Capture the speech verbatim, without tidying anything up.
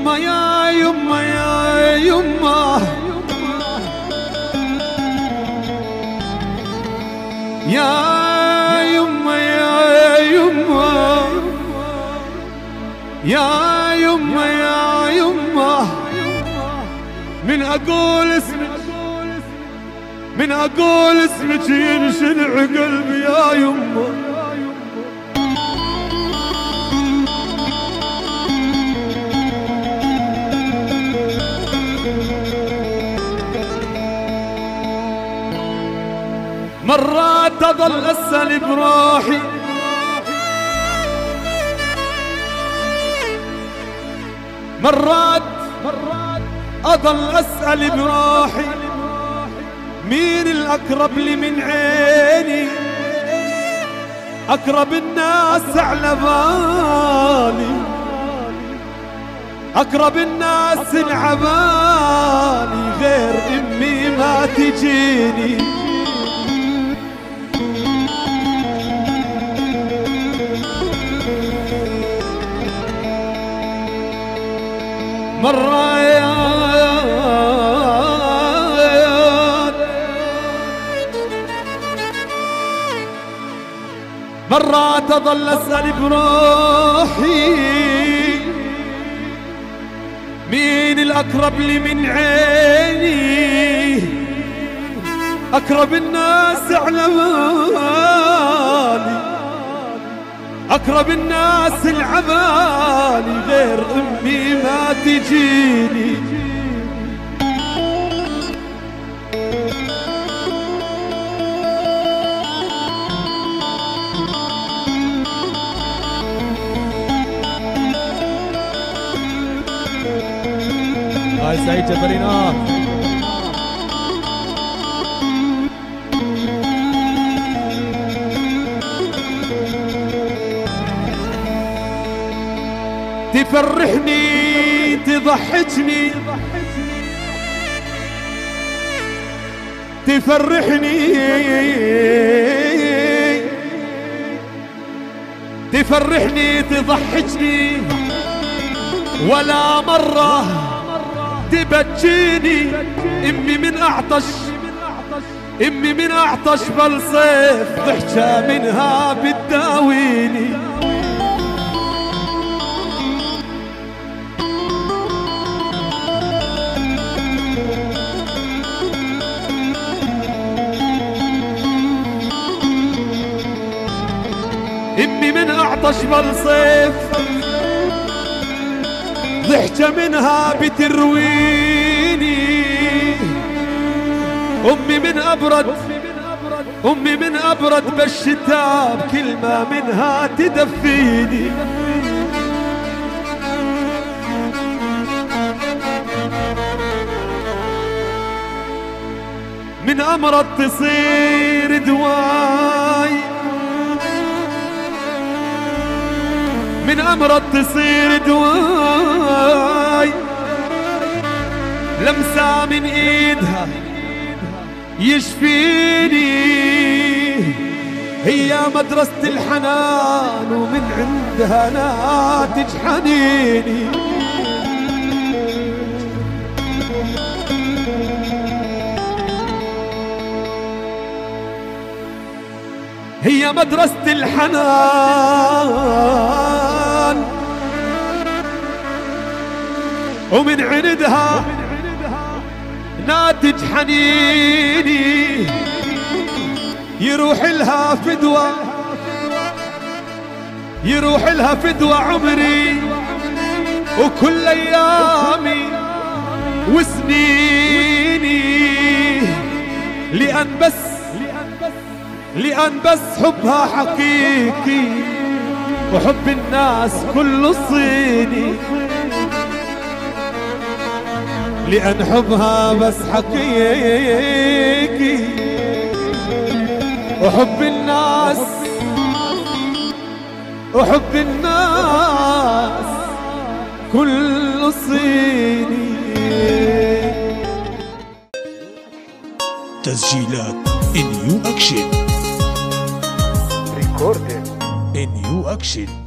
يما يا يما يا يما يا يما يا يما يا يما يا يما من أقول اسمك من أقول اسمك ينشنع قلبي يا يما. مرات أظل أسأل بروحي مرات أظل أسأل بروحي مين الأقرب لي من عيني؟ أقرب الناس على بالي أقرب الناس العبالي غير أمي ما تجيني. مرات مرات أظل أسأل بروحي مين الأقرب لي من عيني؟ أقرب الناس على بالي أقرب الناس العبالي غير أمي ما تجيني. هاي سعيد جبرينا تفرحني تضحكني تفرحني تفرحني تضحكني ولا مرة تبكيني. امي من اعطش امي من اعطش بالصيف ضحكة منها بتداويني. امي من اعطش بالصيف ضحكة منها بترويني. امي من ابرد امي من ابرد بالشتاء بكلمة منها تدفيني. من امرض تصير دواي من أمرض تصير دواي لمسة من إيدها يشفيني. هي مدرسة الحنان ومن عندها ناتج حنيني. هي مدرسة الحنان ومن عندها ناتج حنيني. يروح لها فدوى يروح لها فدوى عمري وكل ايامي وسنيني. لأن بس لأن بس حبها حقيقي وحب الناس كله صيني. لأن حبها بس حقيقي وحب الناس وحب الناس كله صيني. تسجيلات نيو أكشن. Recorded نيو أكشن.